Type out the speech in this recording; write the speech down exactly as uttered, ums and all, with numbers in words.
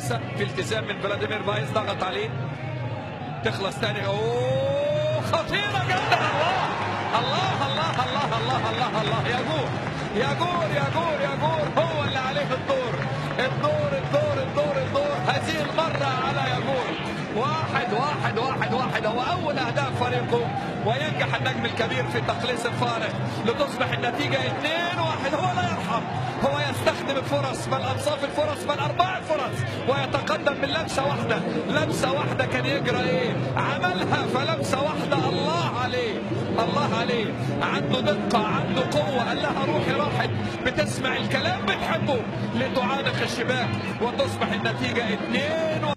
لسه في التزام من فلاديمير بايز، ضغط عليه تخلص ثاني. اوه خطيره جدا. الله الله الله الله الله الله الله يا جول يا جول يا جول يا جول. هو اللي عليه الدور الدور الدور الدور الدور هذه المره على يا جول. واحد واحد واحد واحد هو اول اهداف فريقه، وينجح النجم الكبير في تقليص الفارق لتصبح النتيجه اثنين واحد. هو لا يرحم، هو يستخدم الفرص بل انصاف الفرص بل اربع فرص ويتقدم من لمسه واحده. لمسه واحده كان يجرى ايه؟ عملها فلمسه واحده. الله عليه الله عليه، عنده دقه عنده قوه. قال لها روحي، راحت بتسمع الكلام بتحبه لتعانق الشباك وتصبح النتيجه اثنين.